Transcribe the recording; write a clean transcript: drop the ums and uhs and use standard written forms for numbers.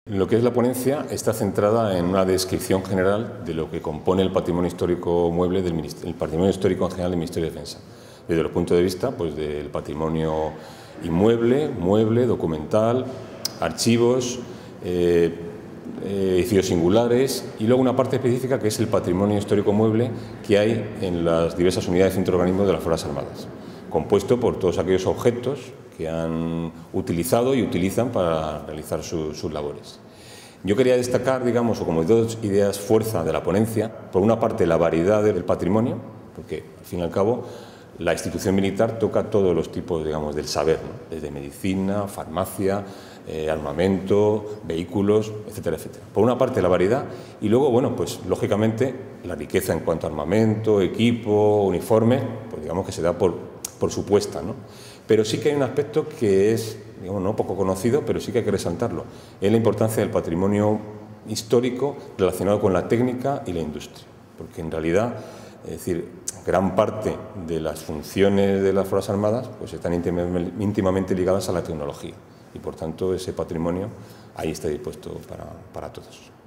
Lo que es la ponencia está centrada en una descripción general de lo que compone el patrimonio histórico mueble el patrimonio histórico en general del Ministerio de Defensa, desde los puntos de vista pues, del patrimonio inmueble, mueble, documental, archivos, edificios singulares y luego una parte específica que es el patrimonio histórico mueble que hay en las diversas unidades y centroorganismos de las Fuerzas Armadas, compuesto por todos aquellos objetos que han utilizado y utilizan para realizar sus labores. Yo quería destacar, digamos, o como dos ideas fuerza de la ponencia, por una parte la variedad del patrimonio, porque al fin y al cabo la institución militar toca todos los tipos, digamos, del saber, ¿no? Desde medicina, farmacia, armamento, vehículos, etcétera, etcétera. Por una parte la variedad y luego, bueno, pues lógicamente la riqueza en cuanto a armamento, equipo, uniformes, pues digamos que se da por supuesta, ¿no? Pero sí que hay un aspecto que es, digamos, no poco conocido, pero sí que hay que resaltarlo, es la importancia del patrimonio histórico relacionado con la técnica y la industria, porque en realidad, es decir, gran parte de las funciones de las Fuerzas Armadas pues están íntimamente ligadas a la tecnología y por tanto ese patrimonio ahí está dispuesto para todos.